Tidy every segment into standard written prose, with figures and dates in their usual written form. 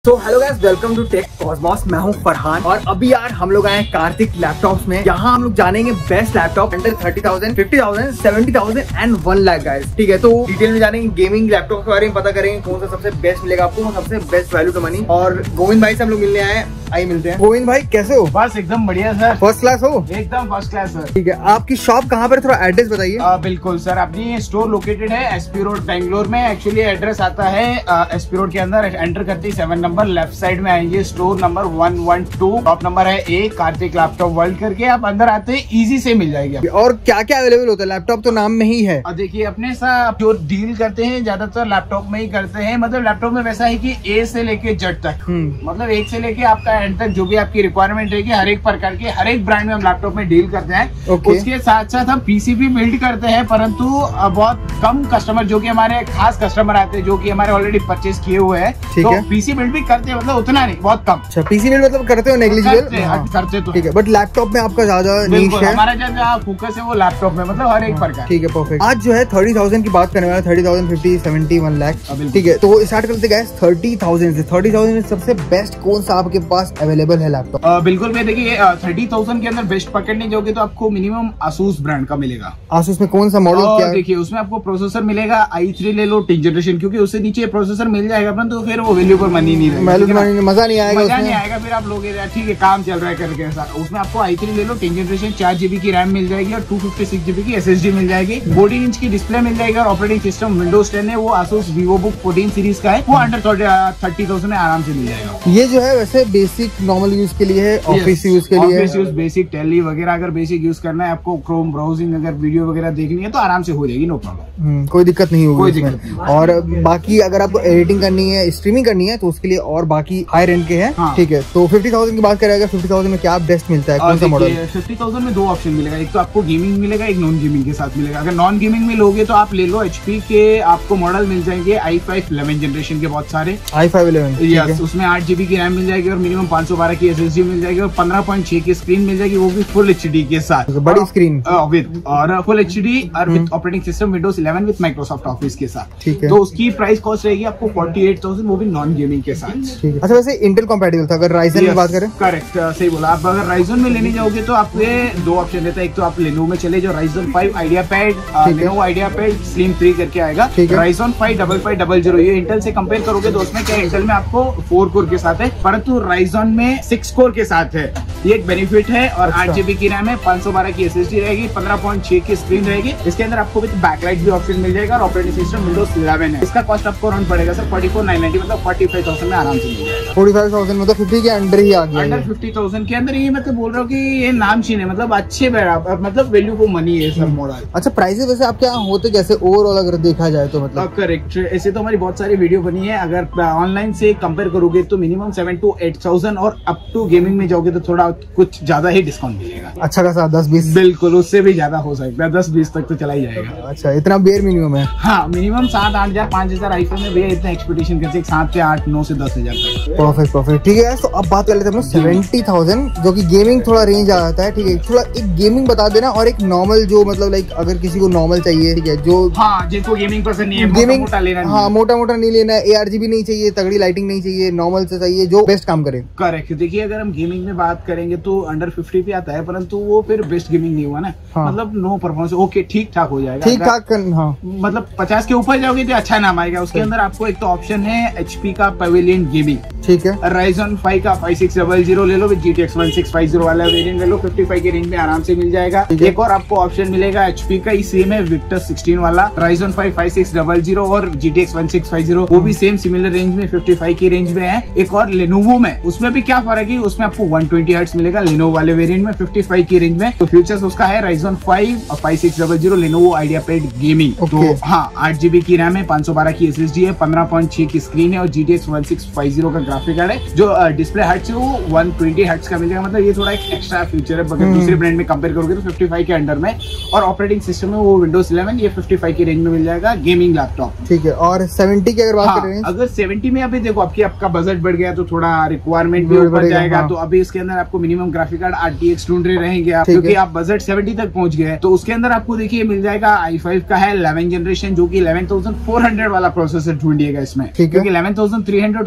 तो hello guys, welcome to Tech Cosmos. मैं हूं फरहान और अभी यार हम लोग आए हैं कार्तिक लैपटॉप्स में। यहाँ हम लोग जानेंगे best laptop under 30,000, 50,000, 70,000 and 1 lakh guys. ठीक है, तो डिटेल में जानेंगे, गेमिंग लैपटॉप के बारे में पता करेंगे कौन सा सबसे बेस्ट मिलेगा आपको, सबसे बेस्ट वैल्यू टू मनी। और गोविंद भाई से हम लोग मिलने आए हैं, आइए मिलते हैं। गोविंद भाई कैसे हो? बस एकदम बढ़िया सर, फर्स्ट क्लास हो? एकदम फर्स्ट क्लास सर। ठीक है, आपकी शॉप कहाँ पर, थोड़ा एड्रेस बताइए। बिल्कुल सर, अपनी स्टोर लोकेटेड है एसपी रोड बेंगलोर में। एक्चुअली एड्रेस आता है एसपी रोड के अंदर, एंटर करते ही 7 नंबर लेफ्ट साइड में आएंगे, स्टोर नंबर 112, शॉप नंबर है A, कार्तिक लैपटॉप वर्ल्ड करके। आप अंदर आते ही इजी से मिल जाएगी। और क्या क्या अवेलेबल होता है? लैपटॉप तो नाम में ही है। देखिए, अपने साथ जो डील करते हैं ज्यादातर लैपटॉप में ही करते हैं। मतलब लैपटॉप में वैसा है कि A से लेके Z तक, मतलब 1 से लेके आपका एंड तक जो भी आपकी रिक्वायरमेंट रहेगी, हर एक प्रकार के हर एक ब्रांड में हम लैपटॉप में डील करते हैं। उसके साथ साथ हम पीसी भी बिल्ड करते हैं, परंतु बहुत कम कस्टमर जो कि हमारे खास कस्टमर आते हैं, जो कि हमारे ऑलरेडी परचेज किए हुए हैं, तो पीसी बिल्ड भी करते हैं, मतलब उतना नहीं, बहुत कम। अच्छा, पीसी बिल्ड मतलब करते हो नेग्लिजिबल? करते तो ठीक है, बट लैपटॉप में आपका ज्यादा नीश है। हमारा ज्यादा फोकस है वो लैपटॉप में, मतलब हर एक प्रकार। ठीक है, परफेक्ट। आज जो है 30,000 की बात करने वाला, 30,000, 50, 70, 1 लाख। ठीक है, तो स्टार्ट करते गए 30,000 से। 30,000 में सबसे बेस्ट कौन सा आपके पास अवेलेबल है लैपटॉप? बिल्कुल भैया, देखिए 30,000 के अंदर बेस्ट पकड़ने जाओगे तो आपको मिनिमम आसूस ब्रांड का मिलेगा। आसूस में कौन सा मॉडल क्या है? देखिए, उसमें आपको प्रोसेसर मिलेगा i3 ले लो 10th जनरेशन, क्योंकि उससे नीचे प्रोसेसर मिल जाएगा अपना, तो फिर वो वैल्यू पर मनी नहीं रहेगा, मजा नहीं आएगा, मजा नहीं आएगा। फिर आप लोगे ठीक है काम चल रहा है करके साथ। उसमें आपको i3 ले लो 10th जनरेशन, 4 GB की रैम मिल जाएगी और 256 GB की SSD मिल जाएगी, 14 इंच की डिस्प्ले मिल जाएगी और ऑपरेटिंग सिस्टम विंडोज 10 है। वो आसूस वीवोबुक 14 सीरीज का है, वो अंडर 30,000 में आराम से मिल जाएगा। ये जो है वैसे बेसिक नॉर्मल यूज के लिए है, ऑफिस यूज के लिए, ऑफिस यूज, बेसिक टेली वगैरह अगर बेसिक यूज करना है आपको, क्रोम ब्राउजिंग अगर वीडियो वगैरह देखनी है तो आराम से हो जाएगी, नो प्रॉब्लम, कोई दिक्कत नहीं होगी इसमें। और बाकी अगर आपको एडिटिंग करनी है, स्ट्रीमिंग करनी है, तो उसके लिए और बाकी हाई रेंज के हैं। ठीक है, तो 50,000 की बात करेगा, 50,000 में क्या बेस्ट मिलता है, कौन सा मॉडल? 50,000 में 2 ऑप्शन मिलेगा, एक तो आपको गेमिंग मिलेगा, एक नॉन गेमिंग के साथ मिलेगा। अगर नॉन गेमिंग में लोगे तो आप ले लो HP के, आपको मॉडल मिल जाएंगे i5 11th जनरेशन के बहुत सारे, i5 11, यस, उसमें 8 GB की रैम मिल जाएगी और मिनिमम 512 की SSD मिल जाएगी और 15.6 की स्क्रीन मिल जाएगी, वो भी फुल HD के साथ, बड़ी स्क्रीन विद, और फुल HD और with operating system Windows 11 with Microsoft Office के साथ। ठीक है, तो उसकी प्राइस कॉस्ट रहेगी आपको 48,000, वो भी नॉन गेमिंग के साथ। ठीक है, अच्छा वैसे इंटेल कंपैटिबल था अगर राइजन में बात करें? करेक्ट, सही बोला। आप अगर राइजन में लेने जाओगे तो आपको 2 ऑप्शन देता है, एक तो आप लेनोवो में चले जाओ, Ryzen 5 IdeaPad, Lenovo IdeaPad Slim 3 करके आएगा, राइजन 5 5500। ये इंटेल से कंपेयर करोगे तो उसमें क्या, इंटेल में आपको 4 कोर के साथ है, परंतु राइजन में 6 कोर के साथ है, ये एक बेनिफिट है। और 8 GB की रैम है, 512 की SSD रहेगी, 15.6 की स्क्रीन रहेगी। इसके अंदर आपको विद बैकलाइट भी ऑप्शन मिल जाएगा और ऑपरेटिंग सिस्टम विंडोज 11 है। इसका कॉस्ट आपको अराउंड पड़ेगा सर 44,990, मतलब 45,000 में आराम से मिल जाएगा। 45,000 मतलब 50 के अंडर ही आ गया, अंडर 50,000 के अंदर। ये मतलब बोल रहा हूँ कि ये नाम छीन है, मतलब अच्छे मतलब वैल्यू फॉर मनी है सब मॉडल। अच्छा, प्राइसेस वैसे आपके यहाँ होते कैसे ओवरऑल अगर देखा जाए तो? मतलब करेक्ट, ऐसे तो हमारी बहुत सारी वीडियो बनी है, अगर ऑनलाइन से कंपेयर करोगे तो मिनिमम 7 to 8,000 और अप टू गेमिंग में जाओगे तो थोड़ा कुछ ज्यादा ही डिस्काउंट मिलेगा। अच्छा खासा 10-20? बिल्कुल, उससे भी ज्यादा हो सकता है, 10-20 तक तो चला ही जाएगा। अच्छा, इतना बेयर मिनिमम है? हाँ, मिनिमम 7-8 हजार 5,000 आईफोन में भैया इतना एक्सपेक्टेशन करते हैं, 7 से 8, 9 से 10 हजार तक। परफेक्ट। ठीक है, तो अब बात कर लेते हैं 70,000 जो कि गेमिंग थोड़ा रेंज आ जाता है। ठीक है, थोड़ा एक गेमिंग बता देना और एक नॉर्मल जो मतलब लाइक अगर किसी को नॉर्मल चाहिए, ठीक है, जो जिसको गेमिंग पसंद नहीं है, गेमिंग मोटा लेना, मोटा नहीं लेना, ARGB नहीं चाहिए, तगड़ी लाइटिंग नहीं चाहिए, नॉर्मल से चाहिए जो बेस्ट काम करे। करेक्ट। देखिए, अगर हम गेमिंग में बात करेंगे तो अंडर 50 पे आता है, परंतु वो फिर बेस्ट गेमिंग नहीं हुआ ना। मतलब नो परफॉर्मेंस, ओके ठीक ठाक हो जाएगा, ठीक ठाक। मतलब 50 के ऊपर जाओगे तो अच्छा नाम आएगा। उसके अंदर आपको एक तो ऑप्शन है HP का पवेलियन गेमिंग, ठीक है, राइजन 5 का 5600 ले लो, विद GTX 1650 वाला वेरिएंट ले लो, 55 के रेंज में आराम से मिल जाएगा। एक और आपको ऑप्शन मिलेगा HP का ही सेम है, विक्टर 16 वाला, राइजन 5 5600 और GTX 1650, वो भी सेम सिमिलर रेंज में 55 की रेंज में है। एक और लेनोवो में, उसमें भी क्या फर्क है, उसमें आपको 120 हर्ट्ज मिलेगा लेनोवो वाले वेरिएंट में 55 की रेंज में। तो फीचर्स उसका है Ryzen 5 5600 Lenovo IdeaPad gaming. तो हाँ, 8 GB की रैम है, 512 की SSD है, 15.6 की स्क्रीन है और GTX 1650 का ग्राफिक कार्ड है। जो डिस्प्ले हर्ट्ज है वो 120 हर्ट्ज का मिलेगा, मतलब ये थोड़ा एक एक्स्ट्रा फीचर है अगर दूसरे ब्रांड में कंपेयर करोगे तो 55 के अंडर में। और ऑपरेटिंग सिस्टम है वो विंडोज 11, ये 55 की रेंज में मिल जाएगा गेमिंग लैपटॉप। ठीक है, और 70 की अगर बात करें, अगर 70 में अभी देखो आपका बजट बढ़ गया तो थोड़ा रिक्वायरमेंट भी ऊपर जाएगा। तो अभी इसके अंदर आपको मिनिमम ग्राफिक कार्ड RTX ढूंढ रहे रहेंगे आप, क्योंकि आप बजट 70 तक पहुंच गए। तो उसके अंदर आपको देखिए मिल जाएगा i5 का है 11th जनरेशन, जो कि 11,400 वाला प्रोसेसर ढूंढिएगा इसमें, क्योंकि 11,300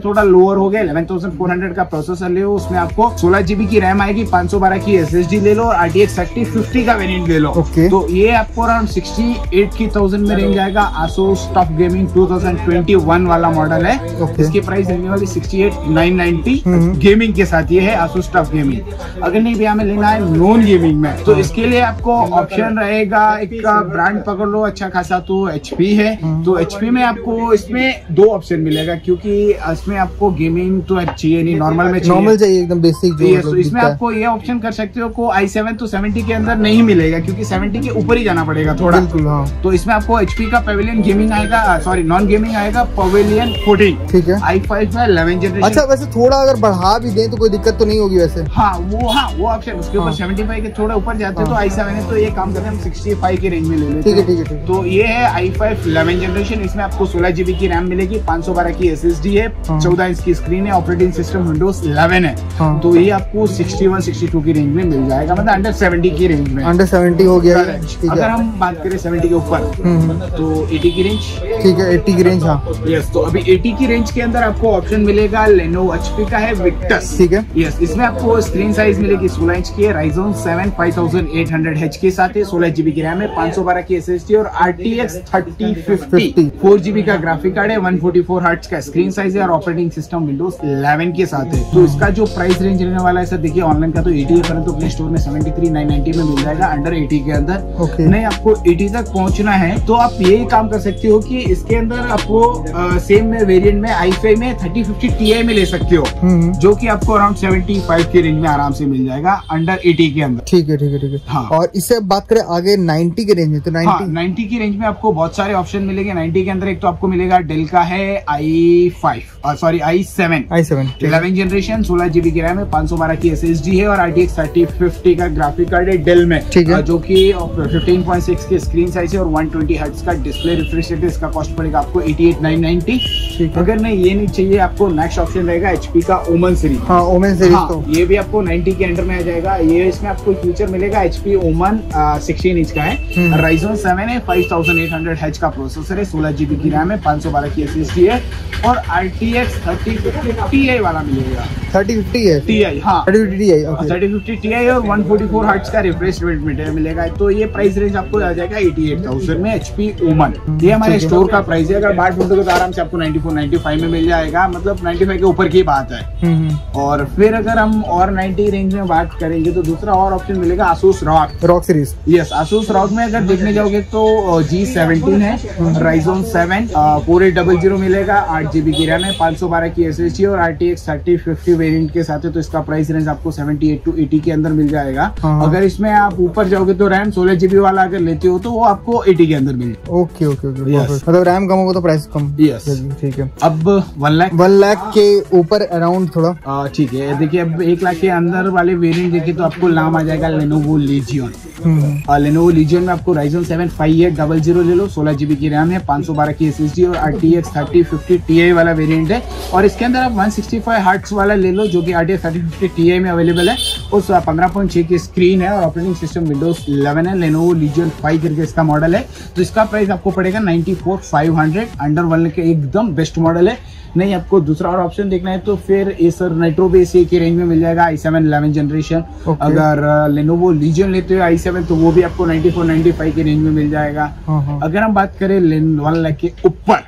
थोड़ा लोअर हो गया, 11,400 का प्रोसेसर ले लो, उसमें आपको 16 GB की रैम आएगी, 512 की SSD ले लो और RTX 3050 का वेरिएंट ले लो। तो ये आपको अराउंड 68,000 में रेंज आएगा। Asus TUF Gaming 2021 वाला मॉडल है। इसकी प्राइस रहने वाली 68,990 गेमिंग के साथ। ये है Asus TUF Gaming। अगर नहीं भैया हमें लेना है नॉन गेमिंग में, तो इसके लिए आपको ऑप्शन रहेगा, एक ब्रांड पकड़ लो अच्छा खासा, तो HP है। तो HP में आपको इसमें दो ऑप्शन मिलेगा, क्योंकि इसमें आपको गेमिंग तो चाहिए नहीं, नॉर्मल में चाहिए एकदम बेसिक। तो इसमें आपको ये ऑप्शन कर सकते हो को i7 तो 70 के अंदर नहीं मिलेगा, क्योंकि 70 के ऊपर ही जाना पड़ेगा थोड़ा। तो इसमें आपको HP का पवेलियन गेमिंग आएगा, सॉरी नॉन गेमिंग आएगा, पवेलियन 14। ठीक है। i5 है 11 जनरेशन। अच्छा, वैसे थोड़ा अगर बढ़ा भी दें तो कोई दिक्कत तो नहीं होगी वैसे? हाँ वो ऑप्शन उसके ऊपर 75 के थोड़ा ऊपर जाते हैं तो i7 है, तो ये काम करते हैं हम 65 की रेंज में ले लेते हैं। ठीक है। तो ये है i5 11 जनरेशन। इसमें आपको 16 GB की रैम मिलेगी, 512 की SSD है, 14 इंच की स्क्रीन है, ऑपरेटिंग सिस्टम विंडोज 11 है। तो ये आपको 61-62 की रेंज में मिल जाएगा, मतलब अंडर 70 की रेंज में। अंडर 70 हो गया। अगर हम बात करें 70 के ऊपर तो 80 की रेंज। ठीक है, 80 की रेंज। हाँ यस, तो अभी 80 की रेंज के अंदर आपको ऑप्शन मिलेगा Lenovo HP का है Victus। ठीक है। यस, इसमें आपको स्क्रीन साइज मिलेगी 16 इंच की है, Ryzen 7 5800H के साथ है, 16 GB की रैम है, 512 की SSD और RTX 3050 4 GB का ग्राफिक कार्ड है, 144 हर्ट्ज का स्क्रीन साइज है और ऑपरेटिंग सिस्टम विंडोज 11 के साथ है। तो इसका जो प्राइस रेंज रहने वाला है सर, देखिए ऑनलाइन का तो 80 है, परंतु प्ले स्टोर में 73,990 में मिल जाएगा अंडर 80 के अंदर। नहीं आपको 80 तक पहुंचना है तो आप यही काम कर सकते हो कि इसके अंदर आपको सेम में वेरिएंट में i5 में 3050 Ti में ले सकते हो, जो कि आपको अराउंड 75 की रेंज में आराम से मिल जाएगा अंडर 80 के अंदर। ठीक है। हाँ। और इससे अब बात करें आगे 90 के रेंज में, तो 90 की रेंज में आपको बहुत सारे ऑप्शन मिलेंगे। 90 के अंदर एक तो आपको मिलेगा डेल का है i7 11 जनरेशन, 16 GB की रैम है, 512 की SSD है और RTX 3050 का ग्राफिक कार्ड है डेल में, जो कि 15.6 की स्क्रीन साइज है और 120 हर्ट्ज का डिस्प्ले रिफ्रेश रेट है। इसका कॉस्ट पड़ेगा आपको 88,990। अगर नहीं ये नहीं चाहिए, आपको नेक्स्ट ऑप्शन रहेगा HP का ओमन सीरीज। ओमन सीरीज तो ये भी आपको 90 के अंडर में आ जाएगा। ये इसमें आपको फीचर मिलेगा HP ओमन 16 इंच का है, Ryzen 7 है, 5800H का प्रोसेसर है, 16 GB की रैम है, 512 की SSD है और RTX 3050 Ti वाला मिलेगा। 3050 है Ti, हाँ 3050 Ti और 144 हर्ट्ज का रिफ्रेश रेट मिलेगा। तो ये प्राइस रेंज आपको आ जाएगा 88,000 में HP ओमन। ये हमारे स्टोर का प्राइस है। अगर बाहर ढूंढोगे तो आराम से आपको 94-95 में मिल जाएगा, मतलब 95 के ऊपर की बात है। और फिर अगर हम और 90 रेंज में बात करेंगे तो दूसरा और ऑप्शन मिलेगा Asus ROG series. Yes, Asus ROG में अगर देखने जाओगे तो G17 है, Ryzen 7 4800 मिलेगा, 8 GB की रैम है, 512 की SSD और RTX 3050 वेरिएंट के साथ है। तो इसका प्राइस रेंज आपको 78 to 80 के अंदर मिल जाएगा। अगर इसमें आप ऊपर जाओगे तो रैम 16 GB वाला अगर लेते हो तो वो आपको 80 के अंदर मिल जाएगा। ओके, मतलब रैम कम होगा तो प्राइस कम। यस, ठीक है। अब 1 लाख के ऊपर अराउंड थोड़ा ठीक है। देखिए अब 1 लाख के अंदर वाले वेरिएंट देखिए तो आपको नाम आ जाएगा Lenovo Legion। Lenovo Legion में आपको Ryzen 7 5800 ले लो, 16 GB की रैम है, 512 की SSD और RTX 3050 Ti वाला वेरिएंट है। और इसके अंदर आप 165 हर्ट्ज वाला ले लो, जो कि RTX 3050 Ti में अवेलेबल है, उस 15.6 की स्क्रीन है और ऑपरेटिंग सिस्टम विंडोज 11 है। Lenovo Legion 5 करके इसका मॉडल है। तो इसका प्राइस आपको पड़ेगा 94,500, अंडर 1 लाख के एकदम बेस्ट मॉडल है। नहीं आपको दूसरा और ऑप्शन देखना है तो फिर Acer Nitro भी इसी की रेंज में मिल जाएगा, i7 11 जनरेशन। अगर Lenovo Legion लेते हो i7 तो वो भी आपको 94-95 की रेंज में मिल जाएगा। अगर हम बात करें 1 लाख के ऊपर,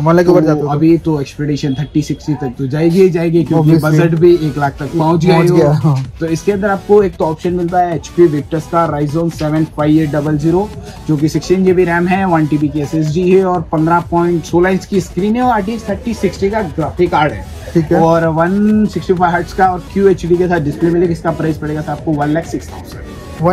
तो अभी तो एक्सपेक्टेशन 30-60 तक तो जाएगी क्योंकि बजट भी 1 लाख तक पहुंच गया। तो इसके अंदर आपको एक तो ऑप्शन मिलता है HP Victus का Ryzen 7 5800, जो कि 16 GB रैम है, 1 TB की SSD है और 15.16 इंच की स्क्रीन है और RTX 3060 का ग्राफिक कार्ड है और 165 हर्ट्ज का और QHD के साथ डिस्प्ले मिलेगा। इसका प्राइस पड़ेगा आपको 1,06,000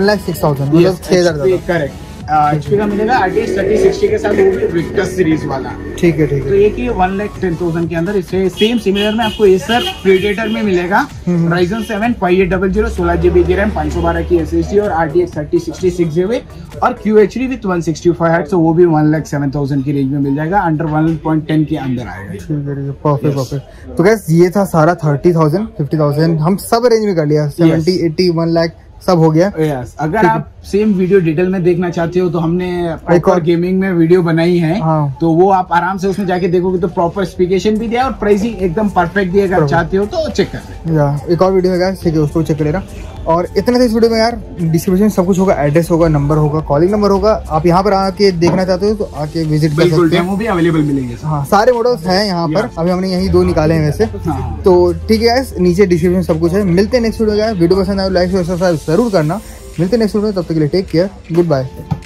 मतलब 6,000। करेक्ट। HP का मिलेगा RTX 3060 के साथ, वो भी Victus सीरीज वाला। ठीक है। तो ये कि 1,10,000 के अंदर इससे सेम सिमिलर में आपको Acer Predator में मिलेगा, Ryzen 7 5800, 16 GB की रैम, 512 की SSD और RTX 3060 6GB और QHD विद 165 हर्ट्ज, वो भी 1,07,000 की रेंज में मिल जाएगा, अंडर 1.10 के अंदर आएगा। ठीक है, परफेक्ट। तो गाइस ये था सारा 30,000 50,000 हम सब रेंज में कर लिया, 70 80 1 लाख सब हो गया। यस, अगर आप सेम वीडियो डिटेल में देखना चाहते हो तो हमने एक और गेमिंग में वीडियो बनाई है। हाँ। तो वो आप आराम से उसमें जाके देखोगे तो प्रॉपर स्पेसिफिकेशन भी दिया और प्राइसिंग एकदम परफेक्ट दिया। अगर चाहते हो तो चेक कर या एक और वीडियो है, ठीक है, उसको चेक कर लेना। और इतना था इस वीडियो में यार, डिस्क्रिप्शन सब कुछ होगा, एड्रेस होगा, नंबर होगा, कॉलिंग नंबर होगा। आप यहाँ पर आके देखना चाहते हो तो आके विजिट कर सकते डेमो भी अवेलेबल मिलेंगे। हाँ, सारे मॉडल्स हैं यहाँ पर। अभी हमने यही 2 निकाले हैं वैसे। हाँ। तो ठीक है गाइस, नीचे डिस्क्रिप्शन सब कुछ है। मिलते हैं नेक्स्ट वीडियो में। वीडियो पसंद आए लाइक शेयर सब्सक्राइब जरूर करना। मिलते हैं नेक्स्ट वीडियो में, तब तक के लिए टेक केयर, गुड बाय।